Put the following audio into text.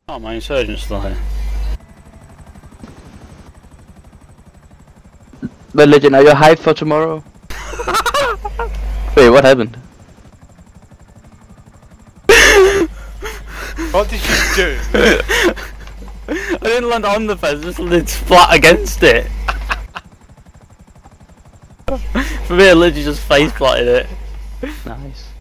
Oh, my insurgent's still here. But Legend, are you hyped for tomorrow? Wait, what happened? What did you do? I didn't land on the fence, just landed flat against it. For me, I literally just face planted it. Nice.